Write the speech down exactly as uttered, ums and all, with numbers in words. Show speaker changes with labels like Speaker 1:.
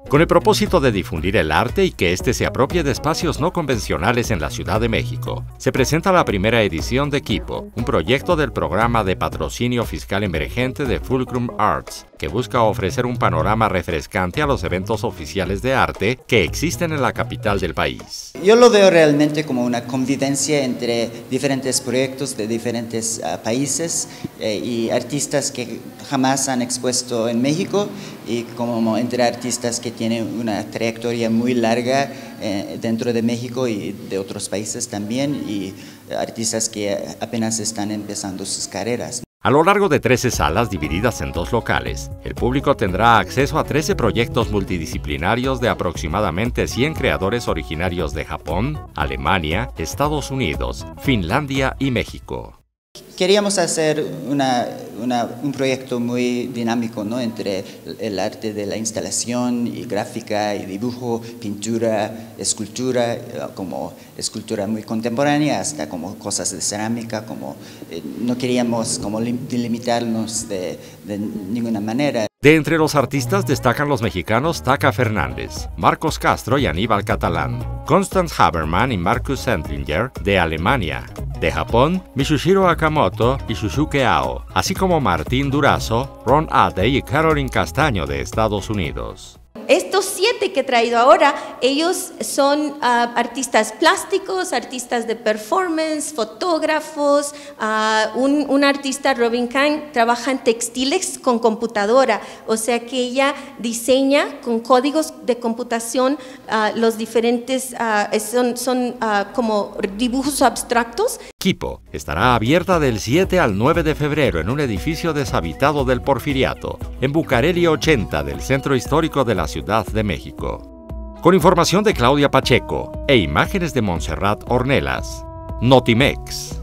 Speaker 1: con el propósito de difundir el arte y que éste se apropie de espacios no convencionales en la Ciudad de México. Se presenta la primera edición de Kipo, un proyecto del programa de patrocinio fiscal emergente de Fulcrum Arts, que busca ofrecer un panorama refrescante a los eventos oficiales de arte que existen en la capital del país.
Speaker 2: Yo lo veo realmente como una convivencia entre diferentes proyectos de diferentes uh, países eh, y artistas que jamás han expuesto en México, y como entre artistas que tienen una trayectoria muy larga eh, dentro de México y de otros países también, y artistas que apenas están empezando sus carreras.
Speaker 1: A lo largo de trece salas divididas en dos locales, el público tendrá acceso a trece proyectos multidisciplinarios de aproximadamente cien creadores originarios de Japón, Alemania, Estados Unidos, Finlandia y México.
Speaker 2: Queríamos hacer una, una, un proyecto muy dinámico, ¿no?, entre el arte de la instalación y gráfica y dibujo, pintura, escultura, como escultura muy contemporánea, hasta como cosas de cerámica, como eh, no queríamos como delimitarnos de, de ninguna manera.
Speaker 1: De entre los artistas destacan los mexicanos Taka Fernández, Marcos Castro y Aníbal Catalán, Constance Habermann y Markus Sendlinger de Alemania. De Japón, Mitsuhiro Akamoto y Shusuke Ao, así como Martín Durazo, Ron Ade y Caroline Castaño de Estados Unidos.
Speaker 3: Estos siete que he traído ahora, ellos son uh, artistas plásticos, artistas de performance, fotógrafos. Uh, un, un artista, Robin Kang, trabaja en textiles con computadora, o sea que ella diseña con códigos de computación uh, los diferentes, uh, son, son uh, como dibujos abstractos.
Speaker 1: Kipo estará abierta del siete al nueve de febrero en un edificio deshabitado del Porfiriato, en Bucareli ochenta del Centro Histórico de la Ciudad de México. Con información de Claudia Pacheco e imágenes de Montserrat Ornelas, Notimex.